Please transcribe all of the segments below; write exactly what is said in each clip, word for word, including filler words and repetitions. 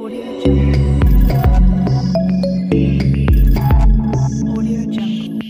Audio Jungle. Audio Jungle.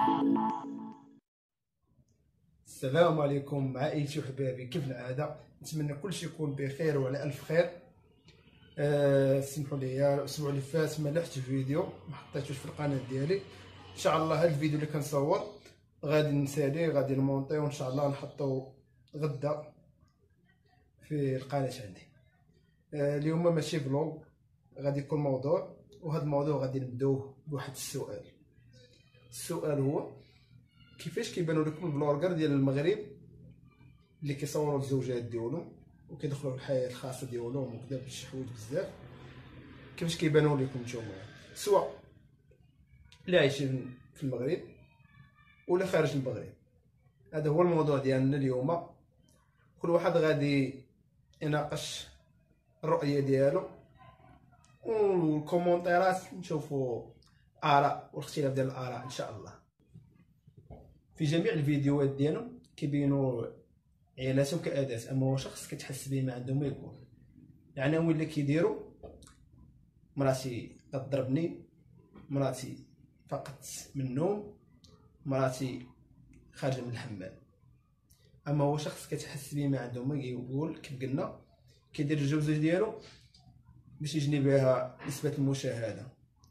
السلام عليكم عائلتي وحبابي، كيف العاده نتمنى كلشي يكون بخير وعلى الف خير. أه سمحوا لي الاسبوع اللي فات ما لحتش فيديو، ما حطيتوش في القناه ديالي. ان شاء الله هذا الفيديو اللي كنصور غادي نساليه، غادي نمونطيه، وان شاء الله نحطو غدا في القناه عندي. أه اليوم ماشي فلوغ، غادي يكون موضوع، وهذا الموضوع غادي نبداوه بواحد السؤال. السؤال هو كيفاش كيبانوا لكم الفلوغر ديال المغرب اللي كيصوروا الزوجات ديالهم وكيدخلوا في الحياه الخاصه ديالهم وكذا بشي حوايج بزاف، كيفاش كيبانوا لكم نتوما، سواء اللي عايشين في المغرب ولا خارج المغرب؟ هذا هو الموضوع ديالنا اليوم. كل واحد غادي يناقش الرؤيه ديالو، والكومونتيرات نشوفوا اراء واختلاف ديال الاراء ان شاء الله. في جميع الفيديوهات ديالهم كيبينوا عيالاتهم كأداة، اما هو شخص كتحس به ما عنده ما يكون. العناوين اللي كيديروا: مراتي كضربني، مراتي فقدت من النوم، مراتي خارجه من الحمام. اما هو شخص كتحس به ما عنده ما يقول، كيف قلنا كيدير الجوزه ديالو باش يجني بها نسبه المشاهده.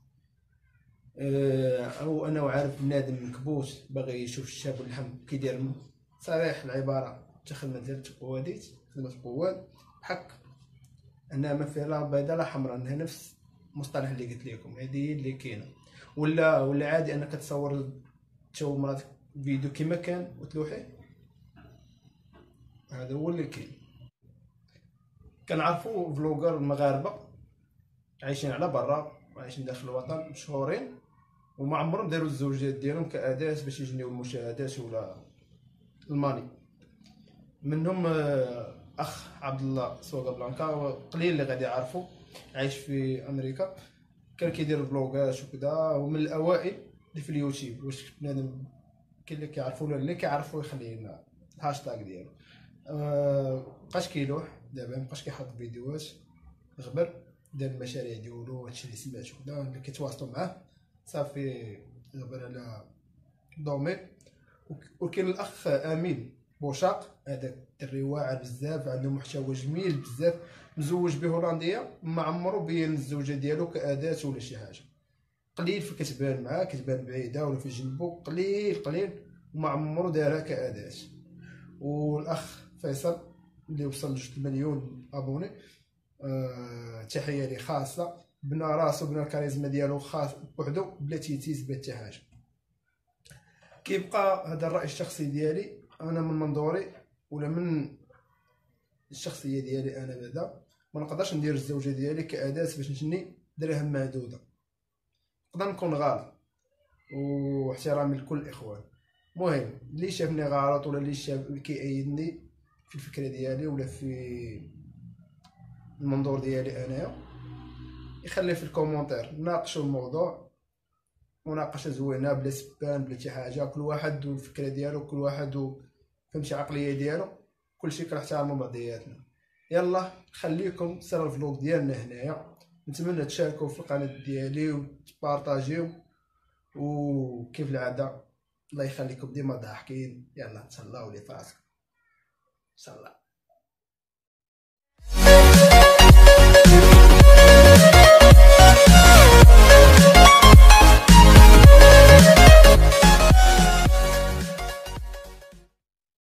او انه عارف بنادم مكبوت باغي يشوف الشاب واللحم، كيدير صريح العباره: انت خدمه ديال قواديت، خدمه قواد، بحق انها ما فيها لا بيضاء لا حمراء، انها نفس المصطلح اللي قلت لكم، هذه اللي كاينه. ولا ولا عادي انك تصور تشوف مراتك فيديو كما كان وتلوحيه، هذا هو اللي كاين. كنعرفوا فلوغر المغاربه عايشين على برا وعايشين داخل الوطن مشهورين، وما عمرهم داروا الزوجات ديالهم كأداة باش يجنيو المشاهدات ولا الماني. منهم اخ عبد الله سوغا بلانكا، قليل اللي غادي يعرفوا، عايش في امريكا، كان كيدير فلوغات وكذا، ومن الاوائل اللي في اليوتيوب. واش بنادم كاين اللي كيعرفوا ولا اللي كيعرفوا يخلي لنا الهاشتاغ ديالو. أه بقاش كيلوح دابا، مابقاش كيحط فيديوهات، غبر دار المشاريع ديالو، هادشي اللي سمعت وكذا، اللي كيتواصلوا معاه صافي غبر على دومين. وكاين الاخ امين بوشاق، هذا الدري واعر بزاف، عنده محتوى جميل بزاف، مزوج بهولنديه، ما عمرو بين الزوجه ديالو كأداة ولا شي حاجه. قليل في كتبان معاه، كتبان بعيده ولا في جنبو، قليل قليل، وما عمرو دارها كأداة. والاخ فيصل اللي وصل لجوج مليون ابوني، أه تحيه لي خاصه، بنى راسو، بنى الكاريزما ديالو خاص بوحدو بلا تيتيز بلا حتى حاجه. كيبقى هذا الراي الشخصي ديالي انا، من منظوري ولا من الشخصيه ديالي انا، بعدا ما نقدرش ندير الزوجه ديالي كأداة باش نجني دراهم معدوده. نقدر نكون غلط، واحترامي لكل الاخوان. المهم اللي شافني غلط ولا اللي شاف كيأيدني في الفكره ديالي ولا في المنظور ديالي انايا، يخلي في الكومونتير، ناقشوا الموضوع مناقشه زوينه بلا سبان بلا شي حاجه. كل واحد والفكره ديالو، كل واحد فهمتي عقليه ديالو، كلشي كنحترموا بعضياتنا. يلا خليكم سير الفلوق ديالنا هنايا. نتمنى تشاركوا في القناه ديالي وتبارطاجيو، وكيف العاده الله يخليكم ديما ضاحكين. يلا تهلاو لي فراسكم ان شاء الله.